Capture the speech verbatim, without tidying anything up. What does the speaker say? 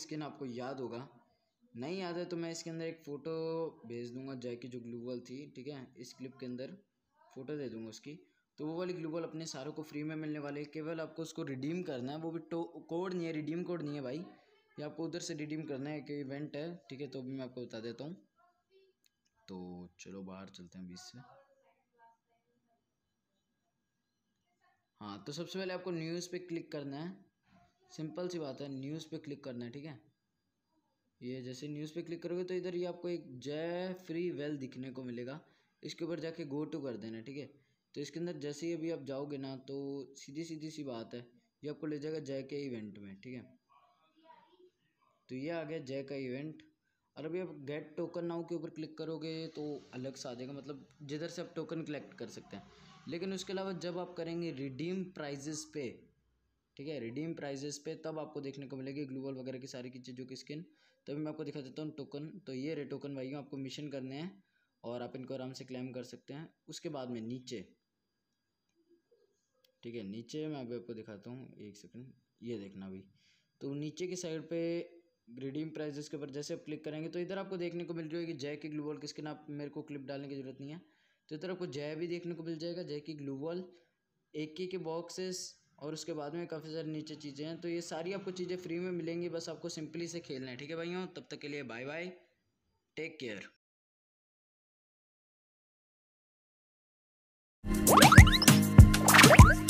Skin आपको याद होगा, नहीं याद है तो मैं इसके अंदर एक फ़ोटो भेज दूंगा जय की जो ग्लू वॉल थी, ठीक है, इस क्लिप के अंदर फ़ोटो दे दूंगा उसकी। तो वो वाली ग्लू वॉल अपने सारों को फ्री में मिलने वाले है, केवल आपको उसको रिडीम करना है, वो भी तो कोड नहीं है, रिडीम कोड नहीं है भाई, ये आपको उधर से रिडीम करना है, कि इवेंट है, ठीक है। तो भी मैं आपको बता देता हूँ। तो चलो बाहर चलते हैं बीच से। हाँ, तो सबसे पहले आपको न्यूज़ पे क्लिक करना है, सिंपल सी बात है, न्यूज़ पे क्लिक करना है, ठीक है। ये जैसे न्यूज़ पे क्लिक करोगे तो इधर ये आपको एक जय फ्री वेल दिखने को मिलेगा, इसके ऊपर जाके गो टू कर देना, ठीक है। तो इसके अंदर जैसे ही अभी आप जाओगे ना तो सीधी सीधी सी बात है, ये आपको ले जाएगा जय के इवेंट में, ठीक है। तो ये आ गया जय का इवेंट। और अभी आप गेट टोकन नाउ के ऊपर क्लिक करोगे तो अलग सा आ जाएगा, मतलब जिधर से आप टोकन कलेक्ट कर सकते हैं। लेकिन उसके अलावा जब आप करेंगे रिडीम प्राइजेस पे, ठीक है, रिडीम प्राइजेस पे, तब आपको देखने को मिलेगी ग्लू वॉल वगैरह की सारी की चीज़ों की स्किन। तो अभी मैं आपको दिखा देता हूँ टोकन। तो ये रे टोकन भाइयों, आपको मिशन करने हैं और आप इनको आराम से क्लेम कर सकते हैं। उसके बाद में नीचे, ठीक है, नीचे मैं अभी आपको दिखाता हूँ, एक सेकंड, ये देखना अभी। तो नीचे की साइड पे रिडीम प्राइजेस के ऊपर जैसे आप क्लिक करेंगे तो इधर आपको देखने को मिल जाएगी जय की ग्लू वॉल की स्किन। आप मेरे को क्लिप डालने की जरूरत नहीं है, तो इधर आपको जय भी देखने को मिल जाएगा, जय की ग्लू वॉल, एक की के बॉक्सेस, और उसके बाद में काफ़ी सारी नीचे चीज़ें हैं। तो ये सारी आपको चीज़ें फ्री में मिलेंगी, बस आपको सिंपली से खेलना है, ठीक है भाइयों। तब तक के लिए बाय बाय, टेक केयर।